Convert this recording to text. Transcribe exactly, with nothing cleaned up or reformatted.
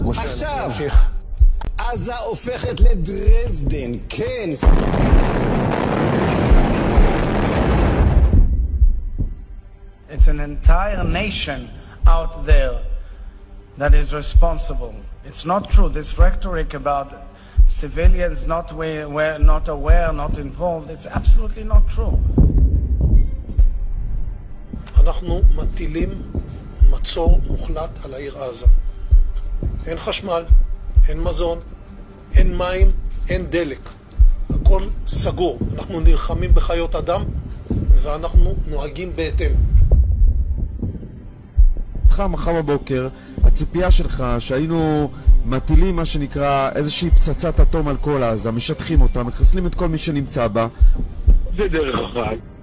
עכשיו, עזה הופכת לדרזדן, כן. It's an entire nation out there that is responsible. It's not true. This rhetoric about civilians not aware, not aware, not involved, it's absolutely not true. אנחנו מטילים מצור מוחלט על העיר עזה. אין חשמל, אין מזון, אין מים, אין דלק. הכל סגור. אנחנו נלחמים בחיות אדם ואנחנו נוהגים בהתאם. מחר בבוקר, הציפייה שלך שהיינו מטילים מה שנקרא איזושהי פצצת אטום על כל עזה, משטחים אותה, מחסלים את כל מי שנמצא בה. זה דרך אחת.